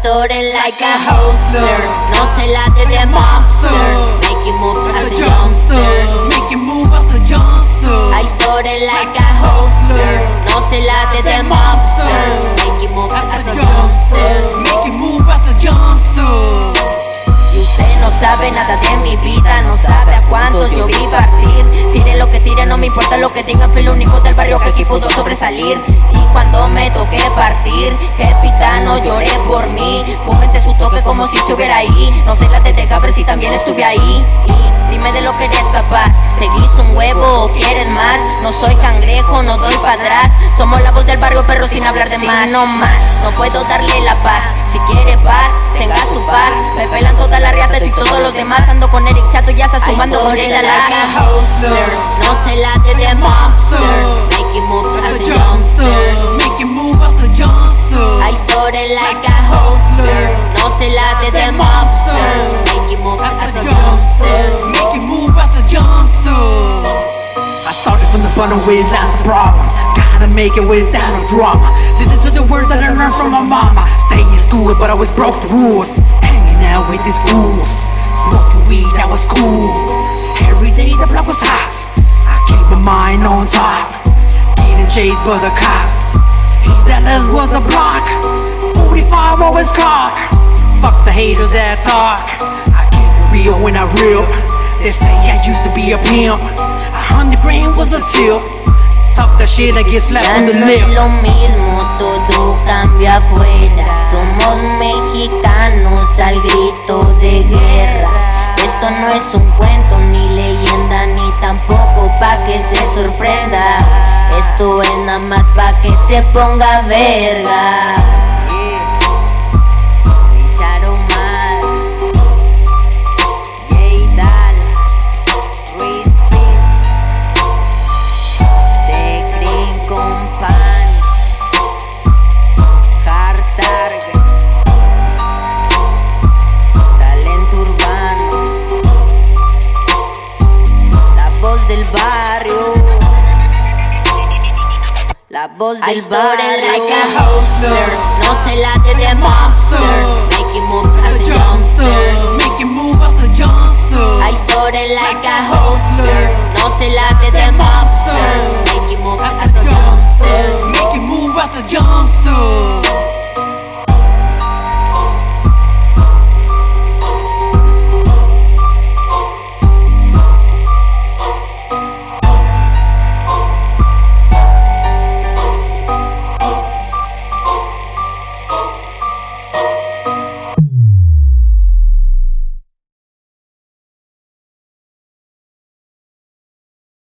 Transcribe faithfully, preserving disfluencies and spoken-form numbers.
started like a hustler, no se late de monster, make it move as a youngster, make it move as a youngster. I started like a hustler, no se late de monster, make it move as a youngster, make it move as a youngster. Y usted no sabe nada de mi vida, no sabe a cuánto yo vi partir. Tire lo que tire, no me importa lo que digan, fui el único del barrio que aquí pudo sobresalir. Y cuando me toqué partir, jefita, no lloré por mí. Fúmese su toque como si estuviera ahí. No sé la de ver si también estuve ahí. Y dime de lo que eres capaz. ¿Te guiso un huevo o quieres más? No soy cangrejo, no doy para atrás. Somos la voz del barrio, pero sin hablar de más. No más, no puedo darle la paz. Si quiere paz, tenga su paz. Me pelan todas las riatas y todos los demás. Ando con Eric Chato, ya está sumando gorila la hustler, no se late de monster, make it move as a youngster, make it move as a youngster. I started like a hustler, no se late de monster, make it move as a youngster, make it move as a youngster. I started from the bottom with lots of problems. Gotta make it without no drama. Listen to the words that I learned from my mama. Stay in school, but I always broke the rules. Hanging out with these fools, smoking weed, that was cool. Every day the block was hot. I keep my mind on top. Getting chased by the cops. East Dallaz was a block. forty-five always caught. Fuck the haters that talk. I keep it real when I rip. They say I used to be a pimp. A hundred grand was a tip. Talk that shit, I get slapped on the lip. Ya no es lo mismo, todo cambia afuera. Somos mexicanos al grito de guerra. Esto no es un cuento, ni leyenda, ni tampoco pa' que se sorprenda. Esto es nada más pa' que se ponga verga. Ahumada, Dallaz, The Green Company, Hard Target, talento urbano, la voz del barrio, la voz del barrio. I started like a hustler, no se late de monster,